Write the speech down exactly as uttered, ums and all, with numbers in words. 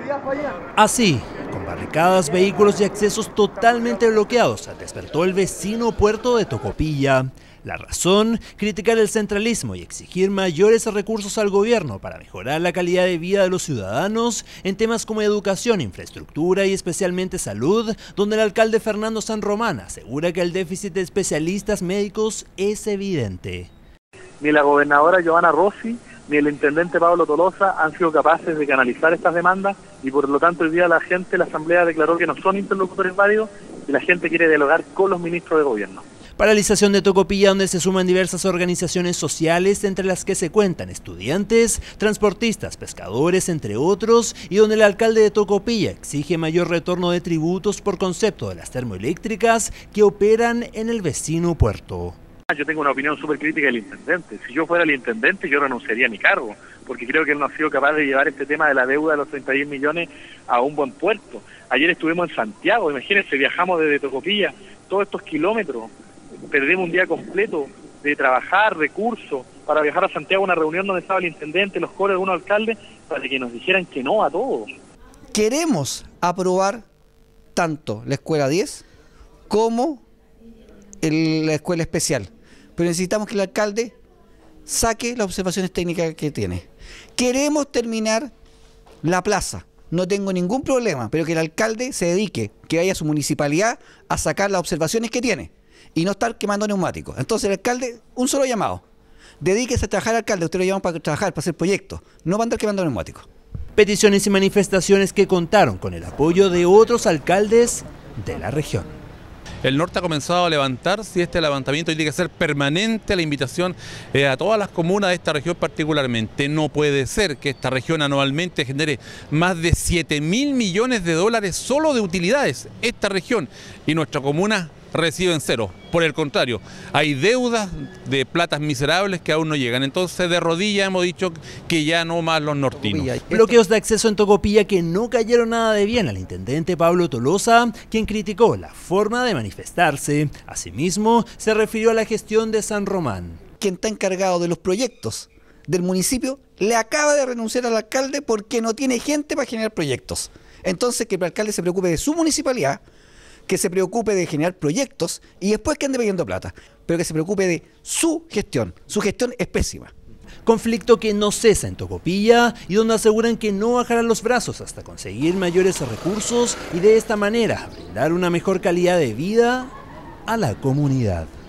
Así, con barricadas, vehículos y accesos totalmente bloqueados, despertó el vecino puerto de Tocopilla. La razón, criticar el centralismo y exigir mayores recursos al gobierno para mejorar la calidad de vida de los ciudadanos en temas como educación, infraestructura y especialmente salud, donde el alcalde Fernando San Román asegura que el déficit de especialistas médicos es evidente. Ni la gobernadora Giovanna Rossi ni el intendente Pablo Tolosa han sido capaces de canalizar estas demandas y por lo tanto hoy día la gente, la asamblea declaró que no son interlocutores válidos y la gente quiere dialogar con los ministros de gobierno. Paralización de Tocopilla, donde se suman diversas organizaciones sociales, entre las que se cuentan estudiantes, transportistas, pescadores, entre otros, y donde el alcalde de Tocopilla exige mayor retorno de tributos por concepto de las termoeléctricas que operan en el vecino puerto. Yo tengo una opinión súper crítica del intendente. Si yo fuera el intendente, yo renunciaría a mi cargo, porque creo que él no ha sido capaz de llevar este tema de la deuda de los treinta y diez millones a un buen puerto. Ayer estuvimos en Santiago, imagínense, viajamos desde Tocopilla todos estos kilómetros, perdimos un día completo de trabajar, recursos, para viajar a Santiago a una reunión donde estaba el intendente, los coros de unos alcaldes, para que nos dijeran que no a todos. Queremos aprobar tanto la escuela diez como el, la escuela especial, pero necesitamos que el alcalde saque las observaciones técnicas que tiene. Queremos terminar la plaza, no tengo ningún problema, pero que el alcalde se dedique, que vaya a su municipalidad a sacar las observaciones que tiene y no estar quemando neumáticos. Entonces el alcalde, un solo llamado, dedíquese a trabajar, alcalde, usted lo llaman para trabajar, para hacer proyectos, no para andar quemando neumáticos. Peticiones y manifestaciones que contaron con el apoyo de otros alcaldes de la región. El norte ha comenzado a levantarse y este levantamiento tiene que ser permanente. La invitación eh, a todas las comunas de esta región particularmente. No puede ser que esta región anualmente genere más de siete mil millones de dólares solo de utilidades. Esta región y nuestra comuna reciben cero. Por el contrario, hay deudas de platas miserables que aún no llegan. Entonces, de rodillas hemos dicho que ya no más los nortinos. Bloqueos de acceso en Tocopilla que no cayeron nada de bien al intendente Pablo Tolosa, quien criticó la forma de manifestarse. Asimismo, se refirió a la gestión de San Román. Quien está encargado de los proyectos del municipio le acaba de renunciar al alcalde porque no tiene gente para generar proyectos. Entonces, que el alcalde se preocupe de su municipalidad, que se preocupe de generar proyectos y después que ande pidiendo plata, pero que se preocupe de su gestión. Su gestión es pésima. Conflicto que no cesa en Tocopilla y donde aseguran que no bajarán los brazos hasta conseguir mayores recursos y de esta manera brindar una mejor calidad de vida a la comunidad.